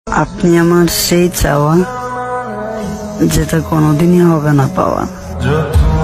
আপনি আমার সেই চাওয়া যেটা কোনোদিনই হবে না পাওয়া।